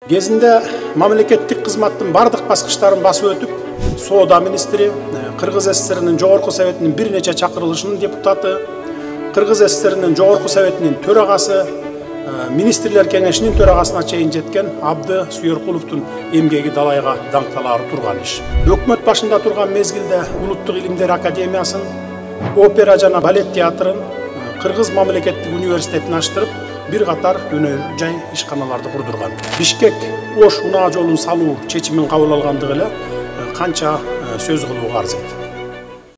Кезинде мамлекеттик кызматтын бардык баскычтарын басып өтүп, Соода министри, Кыргыз ССРнин Жогорку Советинин бир нече чакырылышынын депутаты, Кыргыз ССРнин Жогорку Советинин төрагасы, Министрлер Кеңешинин төрагасына чейин жеткен Абды Сүйөркуловдун эмгеги далайга даңкталары турган иш. Өкмөт башында турган мезгилде Улуттук Илимдер Академиясын, опера жана балет театрын, Кыргыз мамлекеттик университетин аштырып, bir qatar өнөр жай ишканаларды курдурган. Бишкек Ош унаа жолун салуу чечимин кабыл алгандыгы эле канча сөз кылууга арзыйт.